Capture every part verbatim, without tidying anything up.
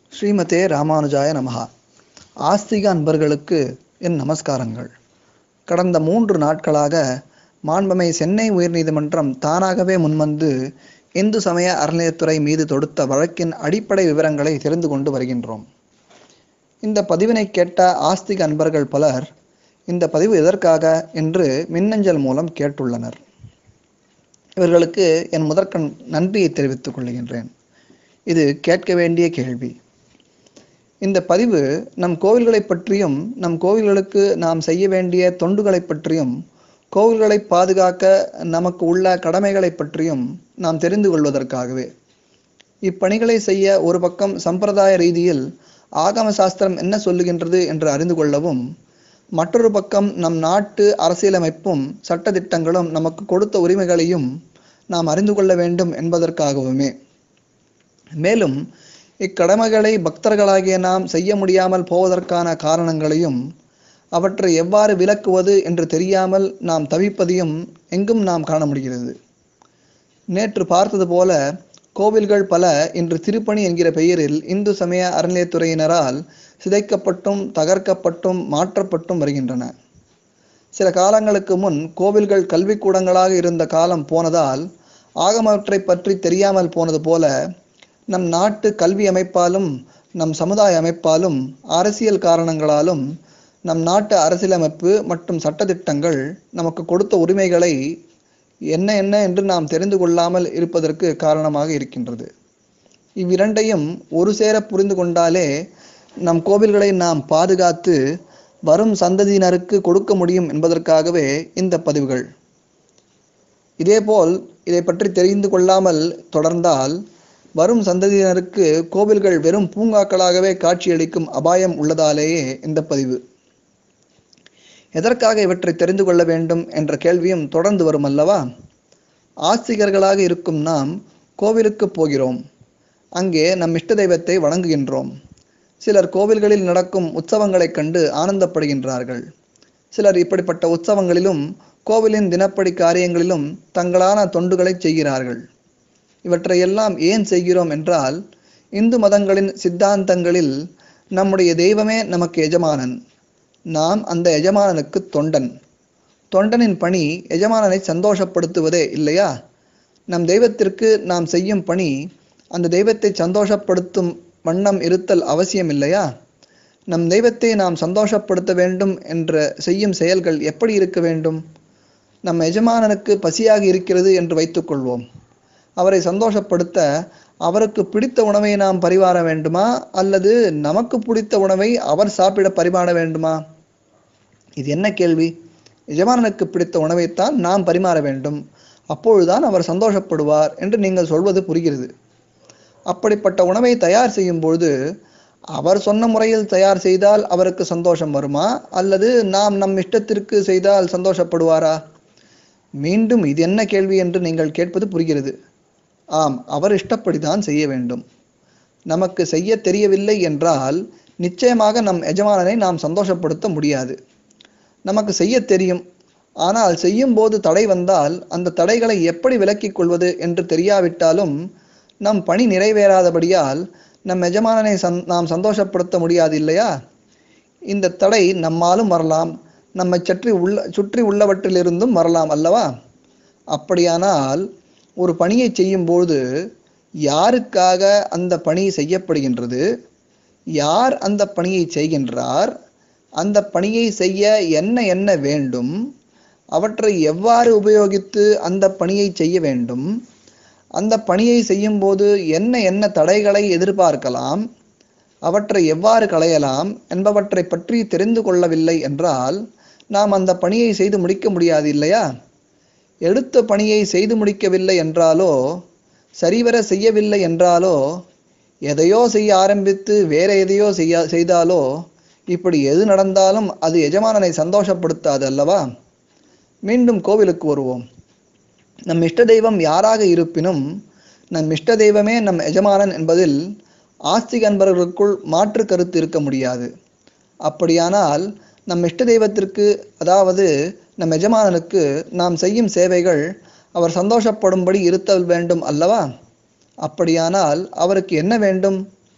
ஸ்ரீமதே ராமானுஜாய நமஹா. ஆஸ்திக அன்பர்களுக்கு என் நமஸ்காரங்கள். கடந்த மூன்று நாட்களாக மாண்பமை சென்னை உயர்நீதிமன்றம் தானாகவே முன்வந்து இந்து சமய அறநிலையத்துறை மீது தொடுத்த வழக்கின் அடிப்படை விவரங்களை தெரிந்து கொண்டு வருகின்றோம். இந்த பதிவினை கேட்ட ஆஸ்திக அன்பர்கள் பலர் இந்த பதிவு எதற்காக என்று மின்னஞ்சல் மூலம் கேட்டுள்ளனர். இவர்களுக்கு என் முதற்கண் நன்றியை தெரிவித்துக் கொள்கின்றேன். இது கேட்க வேண்டிய கேள்வி. இந்த பதிவு நம் கோவில்களை பற்றியும் நம் கோவில்களுக்கு நாம் செய்ய வேண்டிய தொண்டுகளை பற்றியும் கோவில்களை பாதுகாக்க நமக்கு உள்ள கடமைகளை பற்றியும் நாம் தெரிந்து கொள்வதற்காகவே. இப்பணிகளை செய்ய ஒரு பக்கம் சம்பிரதாய ரீதியில் ஆகம சாஸ்திரம் என்ன சொல்லுகின்றது என்று அறிந்து கொள்ளவும், மற்றொரு பக்கம் நம் நாட்டு அரசியலமைப்பும் சட்டதிட்டங்களும் நமக்கு கொடுத்த உரிமைகளையும் நாம் அறிந்து கொள்ள வேண்டும் என்பதற்காகவுமே. மேலும் இக்கடமைகளை பக்தர்களாகிய நாம் செய்ய முடியாமல் போவதற்கான காரணங்களையும் அவற்றை எவ்வாறு விலக்குவது என்று தெரியாமல் நாம் தவிப்பதையும் எங்கும் நாம் காண முடிகிறது. நேற்று பார்த்தது போல கோவில்கள் பல இன்று திருப்பணி என்கிற பெயரில் இந்து சமய அறநிலையத்துறையினரால் சிதைக்கப்பட்டும் தகர்க்கப்பட்டும் மாற்றப்பட்டும் வருகின்றன. சில காலங்களுக்கு முன் கோவில்கள் கல்விக்கூடங்களாக இருந்த காலம் போனதால் ஆகமவற்றை பற்றி தெரியாமல் போனது போல நம் நாட்டு கல்வி அமைப்பாலும் நம் சமுதாய அமைப்பாலும் அரசியல் காரணங்களாலும் நம் நாட்டு அரசியலமைப்பு மற்றும் சட்டதிட்டங்கள் நமக்கு கொடுத்த உரிமைகளை என்ன என்ன என்று நாம் தெரிந்து கொள்ளாமல் இருப்பதற்கு காரணமாக இருக்கின்றது. இவ்விரண்டையும் ஒரு சேர புரிந்து கொண்டாலே நம் கோவில்களை நாம் பாதுகாத்து வரும் சந்ததியினருக்கு கொடுக்க முடியும் என்பதற்காகவே இந்த பதிவுகள். இதேபோல் இதை பற்றி தெரிந்து கொள்ளாமல் தொடர்ந்தால் வரும் சந்ததியினருக்கு கோவில்கள் வெறும் பூங்காக்களாகவே காட்சியளிக்கும் அபாயம் உள்ளதாலேயே இந்த பதிவு. எதற்காக இவற்றை தெரிந்து கொள்ள வேண்டும் என்ற கேள்வியும் தொடர்ந்து வரும் அல்லவா? ஆஸ்திகர்களாக இருக்கும் நாம் கோவிலுக்கு போகிறோம். அங்கே நம் இஷ்ட தெய்வத்தை வணங்குகின்றோம். சிலர் கோவில்களில் நடக்கும் உற்சவங்களைக் கண்டு ஆனந்தப்படுகின்றார்கள். சிலர் இப்படிப்பட்ட உற்சவங்களிலும் கோவிலின் தினப்படி காரியங்களிலும் தங்களான தொண்டுகளை செய்கிறார்கள். இவற்றையெல்லாம் ஏன் செய்கிறோம் என்றால், இந்து மதங்களின் சித்தாந்தங்களில் நம்முடைய தெய்வமே நமக்கு எஜமானன், நாம் அந்த எஜமானனுக்கு தொண்டன். தொண்டனின் பணி எஜமானனை சந்தோஷப்படுத்துவதே இல்லையா? நம் தெய்வத்திற்கு நாம் செய்யும் பணி அந்த தெய்வத்தை சந்தோஷப்படுத்தும் வண்ணம் இருத்தல் அவசியம் இல்லையா? நம் தெய்வத்தை நாம் சந்தோஷப்படுத்த வேண்டும் என்ற செய்யும் செயல்கள் எப்படி இருக்க வேண்டும்? நம் எஜமானனுக்கு பசியாக இருக்கிறது என்று வைத்துக்கொள்வோம். அவரை சந்தோஷப்படுத்த அவருக்கு பிடித்த உணவை நாம் பரிமாற வேண்டுமா, அல்லது நமக்கு பிடித்த உணவை அவர் சாப்பிட பரிமாற வேண்டுமா? இது என்ன கேள்வி? எஜமானனுக்கு பிடித்த உணவைத்தான் நாம் பரிமாற வேண்டும், அப்பொழுதுதான் அவர் சந்தோஷப்படுவார் என்று நீங்கள் சொல்வது புரிகிறது. அப்படிப்பட்ட உணவை தயார் செய்யும் பொழுது அவர் சொன்ன முறையில் தயார் செய்தால் அவருக்கு சந்தோஷம் வருமா, அல்லது நாம் நம் இஷ்டத்திற்கு செய்தால் சந்தோஷப்படுவாரா? மீண்டும் இது என்ன கேள்வி என்று நீங்கள் கேட்பது புரிகிறது. ஆம், அவர் இஷ்டப்படிதான் செய்ய வேண்டும். நமக்கு செய்ய தெரியவில்லை என்றால் நிச்சயமாக நம் எஜமானனை நாம் சந்தோஷப்படுத்த முடியாது. நமக்கு செய்ய தெரியும், ஆனால் செய்யும் போது தடை வந்தால் அந்த தடைகளை எப்படி விலக்கிக் கொள்வது என்று தெரியாவிட்டாலும் நம் பணி நிறைவேறாதபடியால் நம் எஜமானனை சந் நாம் சந்தோஷப்படுத்த முடியாது இல்லையா? இந்த தடை நம்மாலும் வரலாம், நம்மை சுற்றி உள்ள சுற்றி உள்ளவற்றிலிருந்தும் வரலாம் அல்லவா? அப்படியானால் ஒரு பணியை செய்யும்போது யாருக்காக அந்த பணி செய்யப்படுகின்றது, யார் அந்த பணியை செய்கின்றார், அந்த பணியை செய்ய என்ன என்ன வேண்டும், அவற்றை எவ்வாறு உபயோகித்து அந்த பணியை செய்ய வேண்டும், அந்த பணியை செய்யும்போது என்ன என்ன தடைகளை எதிர்பார்க்கலாம், அவற்றை எவ்வாறு களையலாம் என்பவற்றை பற்றி தெரிந்து கொள்ளவில்லை என்றால் நாம் அந்த பணியை செய்து முடிக்க முடியாது இல்லையா? எடுத்த பணியை செய்து முடிக்கவில்லை என்றாலோ, சரிவர செய்யவில்லை என்றாலோ, எதையோ செய்ய ஆரம்பித்து வேற எதையோ செய்ய செய்தாலோ, இப்படி எது நடந்தாலும் அது எஜமானனை சந்தோஷப்படுத்தாது அல்லவா? மீண்டும் கோவிலுக்கு வருவோம். நம் இஷ்ட தெய்வம் யாராக இருப்பினும் நம் இஷ்ட தெய்வமே நம் எஜமானன் என்பதில் ஆஸ்திக அன்பர்களுக்குள் மாற்று கருத்து இருக்க முடியாது. அப்படியானால் நம் இஷ்ட தெய்வத்திற்கு, அதாவது நம் எஜமானனுக்கு நாம் செய்யும் சேவைகள் அவர் சந்தோஷப்படும்படி இருத்தல் வேண்டும் அல்லவா? அப்படியானால் அவருக்கு என்ன வேண்டும்?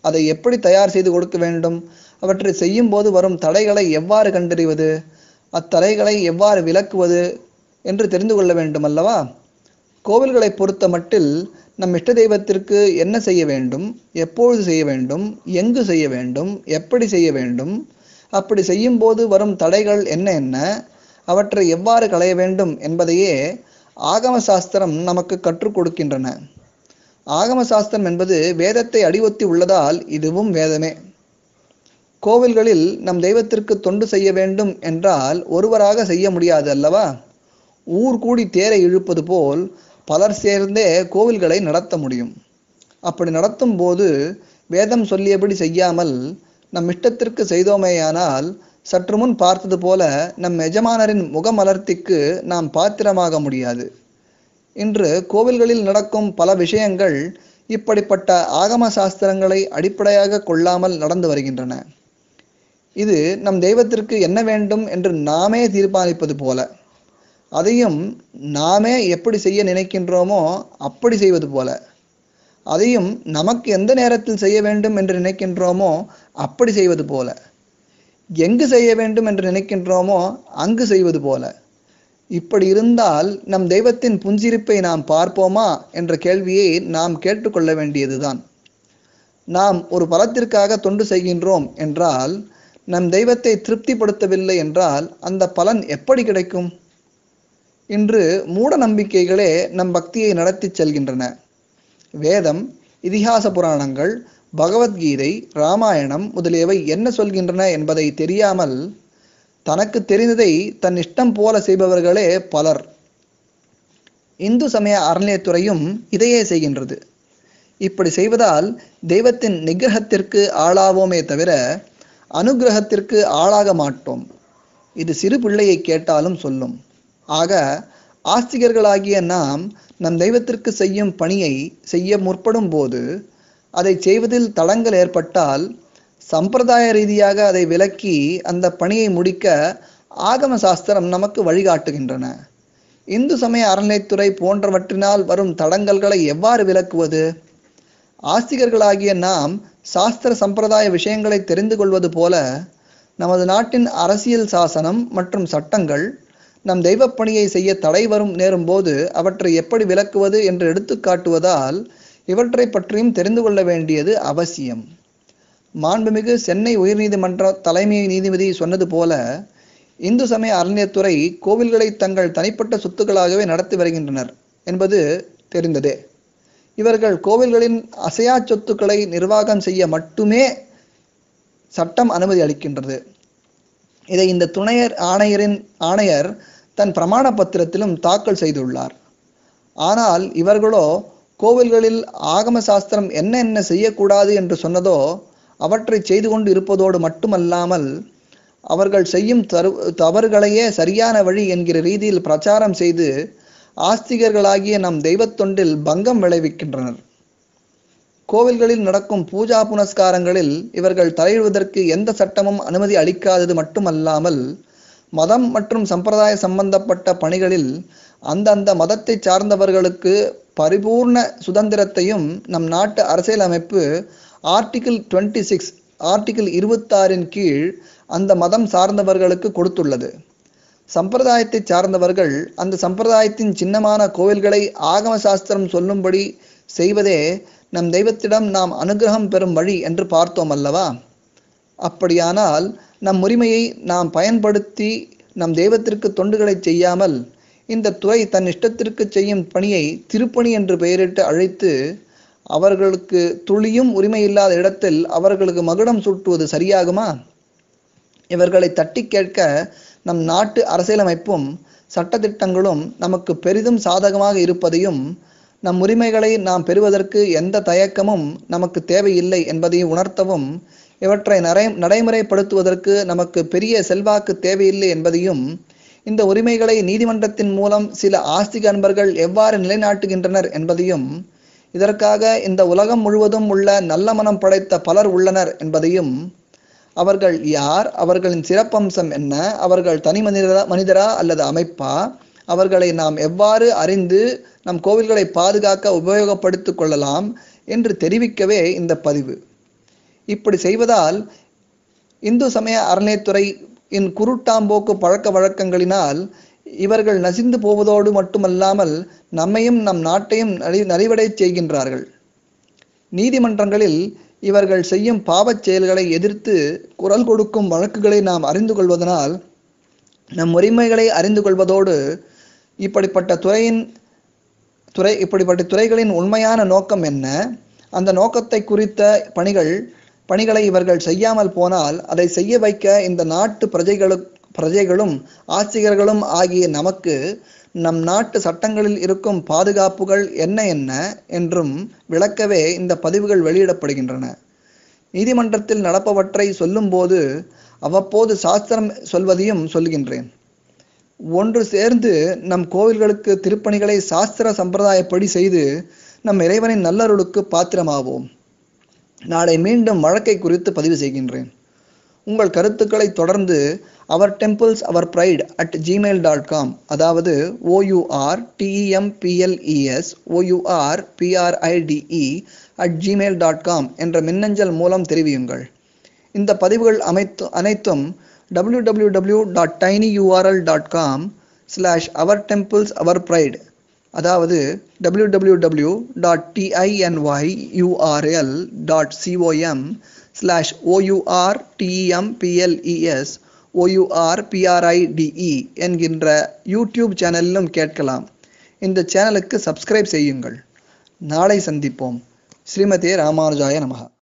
அதை எப்படி தயார் செய்து கொடுக்க வேண்டும், அவற்றை செய்யும் போது வரும் தடைகளை எவ்வாறு கண்டறிவது, அத்தடைகளை எவ்வாறு விலக்குவது என்று தெரிந்து கொள்ள வேண்டும் அல்லவா? கோவில்களை பொறுத்த மட்டில் நம் இஷ்ட தெய்வத்திற்கு என்ன செய்ய வேண்டும், எப்பொழுது செய்ய வேண்டும், எங்கு செய்ய வேண்டும், எப்படி செய்ய வேண்டும், அப்படி செய்யும் போது வரும் தடைகள் என்ன என்ன, அவற்றை எவ்வாறு களைய வேண்டும் என்பதையே ஆகம சாஸ்திரம் நமக்கு கற்றுக் கொடுக்கின்றன. ஆகம சாஸ்திரம் என்பது வேதத்தை அடிவொத்தி உள்ளதால் இதுவும் வேதமே. கோவில்களில் நம் தெய்வத்திற்கு தொண்டு செய்ய வேண்டும் என்றால் ஒருவராக செய்ய முடியாது அல்லவா? ஊர் கூடி தேரை இழுப்பது போல் பலர் சேர்ந்தே கோவில்களை நடத்த முடியும். அப்படி நடத்தும் போது வேதம் சொல்லியபடி செய்யாமல் நம் இஷ்டத்திற்கு செய்தோமேயானால் சற்று முன் பார்த்தது போல நம் எஜமானரின் முகமலர்த்திக்கு நாம் பாத்திரமாக முடியாது. இன்று கோவில்களில் நடக்கும் பல விஷயங்கள் இப்படிப்பட்ட ஆகம சாஸ்திரங்களை அடிப்படையாக கொள்ளாமல் நடந்து வருகின்றன. இது நம் தெய்வத்திற்கு என்ன வேண்டும் என்று நாமே தீர்மானிப்பது போல, அதையும் நாமே எப்படி செய்ய நினைக்கின்றோமோ அப்படி செய்வது போல, அதையும் நமக்கு எந்த நேரத்தில் செய்ய வேண்டும் என்று நினைக்கின்றோமோ அப்படி செய்வது போல, எங்கு செய்ய வேண்டும் என்று நினைக்கின்றோமோ அங்கு செய்வது போல. இப்படி இருந்தால் நம் தெய்வத்தின் புஞ்சிரிப்பை நாம் பார்ப்போமா என்ற கேள்வியை நாம் கேட்டுக்கொள்ள வேண்டியதுதான். நாம் ஒரு பலத்திற்காக தொண்டு செய்கின்றோம் என்றால், நம் தெய்வத்தை திருப்திப்படுத்தவில்லை என்றால் அந்த பலன் எப்படி கிடைக்கும்? இன்று மூட நம்பிக்கைகளே நம் பக்தியை நடத்தி செல்கின்றன. வேதம், இதிகாச புராணங்கள், பகவத்கீதை, இராமாயணம் முதலியவை என்ன சொல்கின்றன என்பதை தெரியாமல் தனக்கு தெரிந்ததை தன் இஷ்டம் போல செய்பவர்களே பலர். இந்து சமய அறநிலையத்துறையும் இதையே செய்கின்றது. இப்படி செய்வதால் தெய்வத்தின் நிகிரகத்திற்கு ஆளாவோமே தவிர அனுகிரகத்திற்கு ஆளாக மாட்டோம். இது சிறு பிள்ளையை கேட்டாலும் சொல்லும். ஆக ஆஸ்திகர்களாகிய நாம் நம் தெய்வத்திற்கு செய்யும் பணியை செய்ய முற்படும் போது அதை செய்வதில் தடங்கள் ஏற்பட்டால் சம்பிரதாய ரீதியாக அதை விலக்கி அந்த பணியை முடிக்க ஆகம சாஸ்திரம் நமக்கு வழிகாட்டுகின்றன. இந்து சமய அறநிலைத்துறை போன்றவற்றினால் வரும் தடங்கல்களை எவ்வாறு விலக்குவது? ஆஸ்திகர்களாகிய நாம் சாஸ்திர சம்பிரதாய விஷயங்களை தெரிந்து கொள்வது போல நமது நாட்டின் அரசியல் சாசனம் மற்றும் சட்டங்கள் நம் தெய்வப்பணியை செய்ய தடை வரும் நேரும் போது அவற்றை எப்படி விலக்குவது என்று எடுத்து காட்டுவதால் இவற்றை பற்றியும் தெரிந்து கொள்ள வேண்டியது அவசியம். மாண்புமிகு சென்னை உயர்நீதிமன்ற தலைமை நீதிபதி சொன்னது போல இந்து சமய அறநிலையத்துறை கோவில்களை தங்கள் தனிப்பட்ட சொத்துக்களாகவே நடத்தி வருகின்றனர் என்பது தெரிந்ததே. இவர்கள் கோவில்களின் அசையா சொத்துக்களை நிர்வாகம் செய்ய மட்டுமே சட்டம் அனுமதி அளிக்கின்றது. இதை இந்த துணையர் ஆணையரின் ஆணையர் தன் பிரமாண பத்திரத்திலும் தாக்கல் செய்துள்ளார். ஆனால் இவர்களோ கோவில்களில் ஆகம சாஸ்திரம் என்ன என்ன செய்யக்கூடாது என்று சொன்னதோ அவற்றை செய்து கொண்டு இருப்பதோடு மட்டுமல்லாமல் அவர்கள் செய்யும் தரு தவறுகளையே சரியான வழி என்கிற ரீதியில் பிரச்சாரம் செய்து ஆஸ்திகர்களாகிய நம் தெய்வத்தொண்டில் பங்கம் விளைவிக்கின்றனர். கோவில்களில் நடக்கும் பூஜா புனஸ்காரங்களில் இவர்கள் தலையிடுவதற்கு எந்த சட்டமும் அனுமதி அளிக்காதது மட்டுமல்லாமல் மதம் மற்றும் சம்பிரதாய சம்பந்தப்பட்ட பணிகளில் அந்தந்த மதத்தை சார்ந்தவர்களுக்கு பரிபூர்ண சுதந்திரத்தையும் நம் நாட்டு அரசியல் அமைப்பு ஆர்டிகிள் டுவெண்ட்டி சிக்ஸ் ஆர்டிகிள் இருபத்தாறின் கீழ் அந்த மதம் சார்ந்தவர்களுக்கு கொடுத்துள்ளது. சம்பிரதாயத்தை சார்ந்தவர்கள் அந்த சம்பிரதாயத்தின் சின்னமான கோவில்களை ஆகம சாஸ்திரம் சொல்லும்படி செய்வதே நம் தெய்வத்திடம் நாம் அனுகிரகம் பெறும் வழி என்று பார்த்தோம் அல்லவா? அப்படியானால் நம் உரிமையை நாம் பயன்படுத்தி நம் தெய்வத்திற்கு தொண்டுகளை செய்யாமல் இந்த துறை தன் இஷ்டத்திற்கு செய்யும் பணியை திருப்பணி என்று பெயரிட்டு அழைத்து அவர்களுக்கு துளியும் உரிமை இல்லாத இடத்தில் அவர்களுக்கு மகுடம் சூட்டுவது சரியாகுமா? இவர்களை தட்டி கேட்க நம் நாட்டு அரசியலமைப்பும் சட்டத்திட்டங்களும் நமக்கு பெரிதும் சாதகமாக இருப்பதையும் நம் உரிமைகளை நாம் பெறுவதற்கு எந்த தயக்கமும் நமக்கு தேவையில்லை என்பதையும் உணர்த்தவும் இவற்றை நடை நடைமுறைப்படுத்துவதற்கு நமக்கு பெரிய செல்வாக்கு தேவையில்லை என்பதையும் இந்த உரிமைகளை நீதிமன்றத்தின் மூலம் சில ஆஸ்திக அன்பர்கள் எவ்வாறு நிலைநாட்டுகின்றனர் என்பதையும் இதற்காக இந்த உலகம் முழுவதும் உள்ள நல்ல மனம் படைத்த பலர் உள்ளனர் என்பதையும் அவர்கள் யார், அவர்களின் சிறப்பம்சம் என்ன, அவர்கள் தனி மனிதரா மனிதரா அல்லது அமைப்பா, அவர்களை நாம் எவ்வாறு அறிந்து நம் கோவில்களை பாதுகாக்க உபயோகப்படுத்திக் கொள்ளலாம் என்று தெரிவிக்கவே இந்த பதிவு. இப்படி செய்வதால் இந்து சமய அறநிலையத்துறையின் குருட்டாம்போக்கு பழக்க வழக்கங்களினால் இவர்கள் நசிந்து போவதோடு மட்டுமல்லாமல் நம்மையும் நம் நாட்டையும் நலிவடை செய்கின்றார்கள். நீதிமன்றங்களில் இவர்கள் செய்யும் பாவச் செயல்களை எதிர்த்து குரல் கொடுக்கும் வழக்குகளை நாம் அறிந்து கொள்வதனால் நம் உரிமைகளை அறிந்து கொள்வதோடு இப்படிப்பட்ட துறையின் துறை இப்படிப்பட்ட துறைகளின் உண்மையான நோக்கம் என்ன, அந்த நோக்கத்தை குறித்த பணிகள் பணிகளை இவர்கள் செய்யாமல் போனால் அதை செய்ய வைக்க இந்த நாட்டு பிரஜைகளு பிரஜைகளும் ஆசிரியர்களும் ஆகிய நமக்கு நம் நாட்டு சட்டங்களில் இருக்கும் பாதுகாப்புகள் என்ன என்ன என்றும் விளக்கவே இந்த பதிவுகள் வெளியிடப்படுகின்றன. நீதிமன்றத்தில் நடப்பவற்றை சொல்லும்போது அவ்வப்போது சாஸ்திரம் சொல்வதையும் சொல்கின்றேன். ஒன்று சேர்ந்து நம் கோவில்களுக்கு திருப்பணிகளை சாஸ்திர சம்பிரதாயப்படி செய்து நம் இறைவனின் நல்லருளுக்கு பாத்திரமாவோம். நாளை மீண்டும் வழக்கை குறித்து பதிவு செய்கின்றேன். உங்கள் கருத்துக்களை தொடர்ந்து அவர் temples our fried at Gmail dot com அதாவது OUR டிஇஎம்பிஎல்இஎஸ் OUR பிஆர்ஐடிஇ at Gmail dot com என்ற மின்னஞ்சல் மூலம் தெரிவியுங்கள். இந்த பதிவுகள் அமைத்து அனைத்தும் W W W dot டைனியூஆர்எல் dot com slash அவர் டெம்பிள்ஸ் அவர் ப்ரைட் அதாவது W W W dot டைனியூஆர்எல் dot com slash OUR டிஇஎம்பிஎல்இஎஸ் OUR பிஆர்ஐடிஇ என்கின்ற யூடியூப் சேனலிலும் கேட்கலாம். இந்த சேனலுக்கு சப்ஸ்கிரைப் செய்யுங்கள். நாளை சந்திப்போம். ஸ்ரீமதே ராமானுஜாய நமஹ.